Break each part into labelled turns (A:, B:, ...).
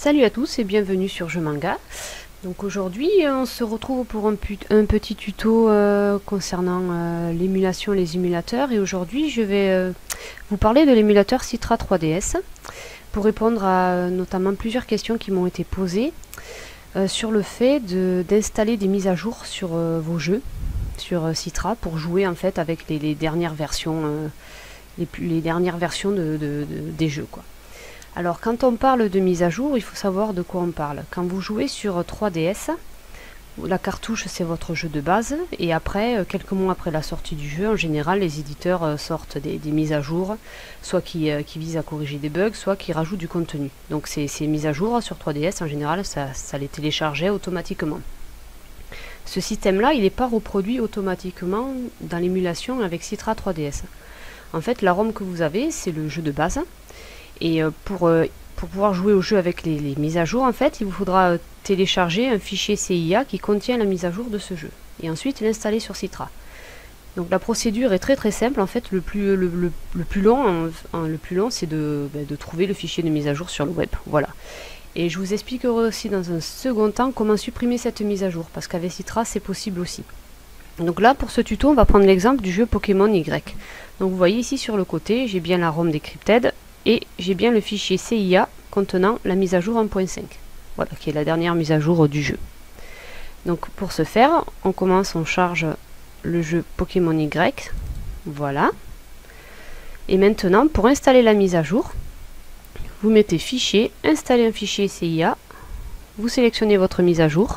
A: Salut à tous et bienvenue sur Jeux Manga. Donc aujourd'hui on se retrouve pour un petit tuto concernant l'émulation, les émulateurs, et aujourd'hui je vais vous parler de l'émulateur Citra 3DS pour répondre à notamment plusieurs questions qui m'ont été posées sur le fait d'installer des mises à jour sur vos jeux, sur Citra, pour jouer en fait avec les dernières versions, les dernières versions des jeux, quoi. Alors quand on parle de mise à jour, il faut savoir de quoi on parle. Quand vous jouez sur 3DS, la cartouche c'est votre jeu de base, et après, quelques mois après la sortie du jeu, en général les éditeurs sortent des mises à jour, soit qui visent à corriger des bugs, soit qui rajoutent du contenu. Donc ces mises à jour sur 3DS, en général, ça les téléchargeait automatiquement. Ce système-là, il n'est pas reproduit automatiquement dans l'émulation avec Citra 3DS. En fait, la ROM que vous avez, c'est le jeu de base. Et pour pouvoir jouer au jeu avec les mises à jour, en fait, il vous faudra télécharger un fichier CIA qui contient la mise à jour de ce jeu. Et ensuite l'installer sur Citra. Donc la procédure est très simple. En fait, le plus long, c'est de trouver le fichier de mise à jour sur le web. Voilà. Et je vous expliquerai aussi dans un second temps comment supprimer cette mise à jour, parce qu'avec Citra, c'est possible aussi. Donc là, pour ce tuto, on va prendre l'exemple du jeu Pokémon Y. Donc vous voyez ici sur le côté, j'ai bien la ROM Decrypted. Et j'ai bien le fichier CIA contenant la mise à jour 1.5. Voilà, qui est la dernière mise à jour du jeu. Donc pour ce faire, on charge le jeu Pokémon Y. Voilà. Et maintenant, pour installer la mise à jour, vous mettez fichier, installer un fichier CIA, vous sélectionnez votre mise à jour.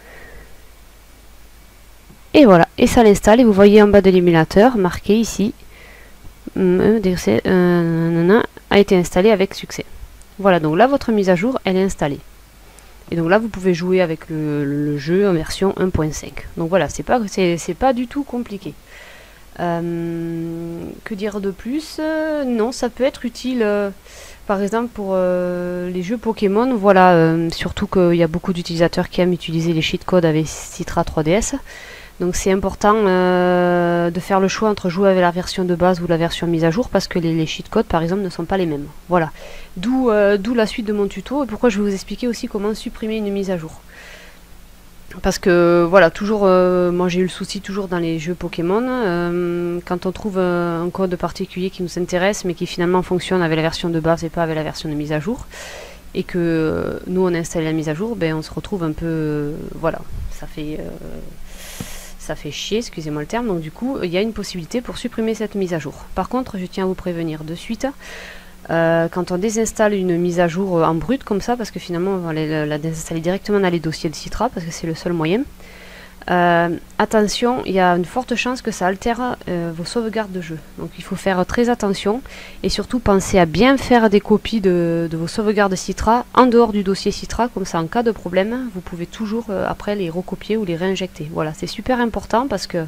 A: Et voilà, et ça l'installe, et vous voyez en bas de l'émulateur, marqué ici, a été installé avec succès. Voilà, donc là votre mise à jour elle est installée. Et donc là vous pouvez jouer avec le jeu en version 1.5. Donc voilà, c'est pas du tout compliqué. Que dire de plus? Non, ça peut être utile par exemple pour les jeux Pokémon. Voilà, surtout qu'il y a beaucoup d'utilisateurs qui aiment utiliser les cheat-codes avec Citra 3DS. Donc c'est important de faire le choix entre jouer avec la version de base ou la version mise à jour, parce que les cheat-codes par exemple ne sont pas les mêmes. Voilà, d'où la suite de mon tuto, et pourquoi je vais vous expliquer aussi comment supprimer une mise à jour. Parce que voilà, toujours, moi j'ai eu le souci toujours dans les jeux Pokémon, quand on trouve un code particulier qui nous intéresse mais qui finalement fonctionne avec la version de base et pas avec la version de mise à jour, et que nous on a installé la mise à jour, ben on se retrouve un peu, voilà, ça fait chier, excusez-moi le terme. Donc du coup, il y a une possibilité pour supprimer cette mise à jour. Par contre, je tiens à vous prévenir de suite, quand on désinstalle une mise à jour en brut comme ça, parce que finalement on va la désinstaller directement dans les dossiers de Citra, parce que c'est le seul moyen. Attention, il y a une forte chance que ça altère vos sauvegardes de jeu. Donc il faut faire très attention, et surtout pensez à bien faire des copies de vos sauvegardes Citra en dehors du dossier Citra, comme ça en cas de problème vous pouvez toujours après les recopier ou les réinjecter. Voilà, c'est super important, parce que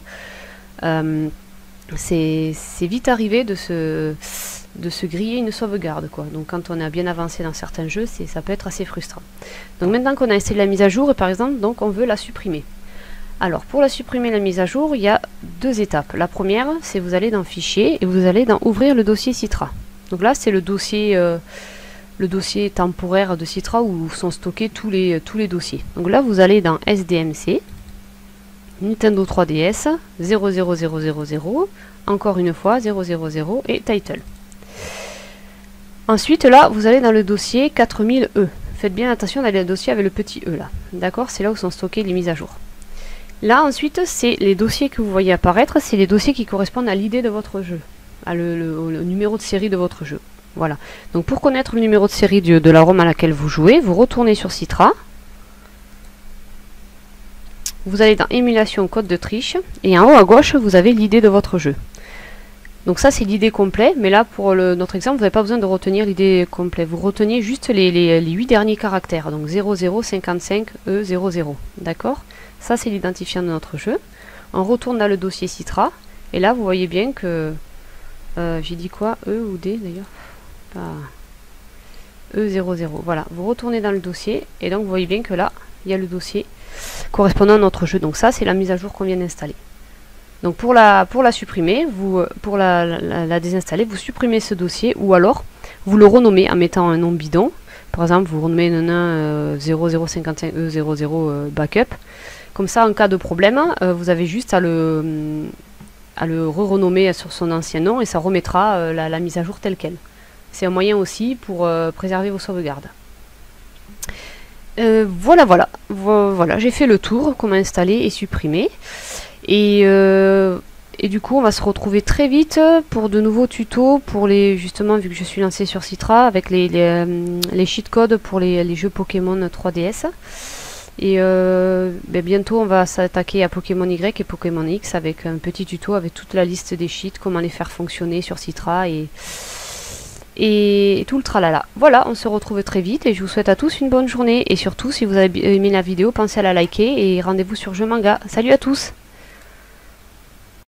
A: c'est vite arrivé de se griller une sauvegarde, quoi. Donc quand on a bien avancé dans certains jeux, ça peut être assez frustrant. Donc maintenant qu'on a installé la mise à jour, par exemple, donc on veut la supprimer. Alors pour la supprimer, la mise à jour, il y a deux étapes. La première, c'est vous allez dans Fichier et vous allez dans Ouvrir le dossier Citra. Donc là, c'est le dossier temporaire de Citra où sont stockés tous les dossiers. Donc là, vous allez dans SDMC, Nintendo 3DS, 00000, encore une fois 000 et Title. Ensuite, là, vous allez dans le dossier 4000E. Faites bien attention d'aller dans le dossier avec le petit E là. D'accord? C'est là où sont stockées les mises à jour. Là ensuite, c'est les dossiers que vous voyez apparaître, c'est les dossiers qui correspondent à l'idée de votre jeu, à le numéro de série de votre jeu. Voilà. Donc pour connaître le numéro de série de la ROM à laquelle vous jouez, vous retournez sur Citra, vous allez dans Émulation, code de triche, et en haut à gauche, vous avez l'idée de votre jeu. Donc ça c'est l'idée complète, mais là pour notre exemple, vous n'avez pas besoin de retenir l'idée complète, vous retenez juste les 8 derniers caractères, donc 0055E00, d'accord? Ça c'est l'identifiant de notre jeu. On retourne dans le dossier Citra, et là vous voyez bien que, j'ai dit quoi, E ou D d'ailleurs, E00, voilà, vous retournez dans le dossier, et donc vous voyez bien que là, il y a le dossier correspondant à notre jeu, donc ça c'est la mise à jour qu'on vient d'installer. Donc pour la supprimer, pour la désinstaller, vous supprimez ce dossier, ou alors vous le renommez en mettant un nom bidon, Par exemple, vous renommez un 0055E00 backup. Comme ça, en cas de problème, vous avez juste à le renommer sur son ancien nom et ça remettra la mise à jour telle quelle. C'est un moyen aussi pour préserver vos sauvegardes. Voilà, j'ai fait le tour, comment installer et supprimer. Et du coup, on va se retrouver très vite pour de nouveaux tutos, pour justement, vu que je suis lancée sur Citra, avec les cheat codes pour les jeux Pokémon 3DS. Et bientôt, on va s'attaquer à Pokémon Y et Pokémon X avec un petit tuto avec toute la liste des cheats, comment les faire fonctionner sur Citra et tout le tralala. Voilà, on se retrouve très vite et je vous souhaite à tous une bonne journée. Et surtout, si vous avez aimé la vidéo, pensez à la liker et rendez-vous sur Jeux Manga. Salut à tous!